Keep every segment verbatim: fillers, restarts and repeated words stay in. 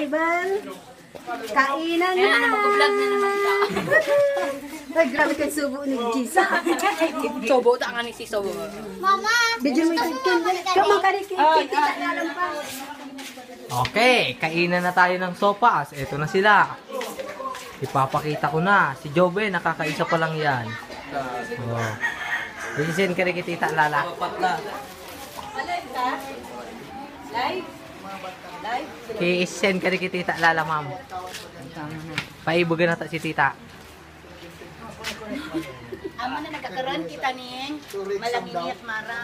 Ay, Bal. Kainan na. Ayan, mag-vlog na naman ka. Ay, grabe kay subo ni Gisa. Sobo, ta nga ni si Sobo. Mama! Bidyo mo yung Kamu ka rin kita alam pa. Okay, kainan na tayo ng sopas. Ito na sila. Ipapakita ko na. Si Jobe, nakakaisa pa lang yan. Oh. Listen ka rin kitita, Lala. Live? Live? I-send ka rin kitita, Lala, ma'am. Paibugan na ta si tita. Amo na nagkakaroon kita ni Malagini at Mara.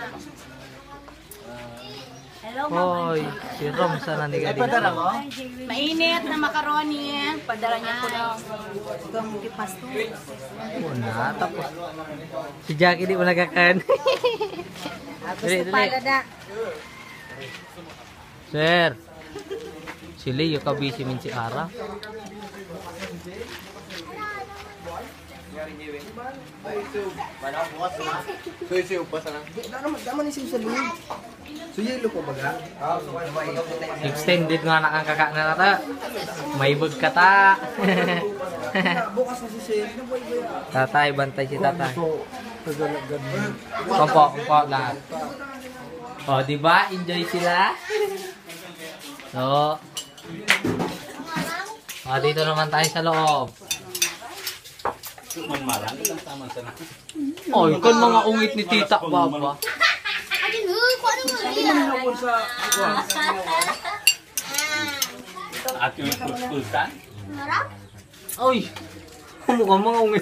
Hello, Mama. Hoy, si Rom sa nandiga dito. Mainit na macaroni. Padala niya ko daw. Gamugi pasto. Muna, tapos. Si Jackie di mo nagakan. Dali, dali. Sir. Si Leo kabisi min si Ara. Suyo-suyo pa sana. Dama ni siya sa loob. Suyo ko baga. Extended nga nakakaka na nata. May bug ka ta. Bukas na si Sir. Tatay, bantay si tatay. Kompo, kompo lahat. O, di ba? Enjoy sila. So, o, dito naman tayo sa loob. Oy, kan mga ungit ni Tita Baba. Akin, uh, kung ano mo yan? At yung pulsan? Marap? Oy, kumukha mga ungit.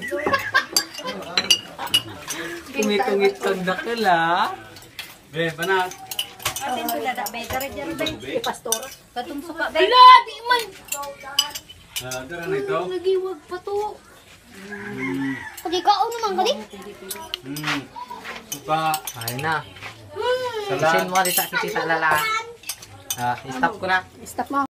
Ungit-ungit kang dakila. Be, banat. Atin sila da. Bedare dyan ba yung pastora? Katong suka. Wala, di man! Ah, dara na ito. Nagiwag pa to. Pag ikaw naman ka di? Hmm. Suka. Ayun na. Isin mo dito si Tita Lala. Ah, stop ko na. Stop mo.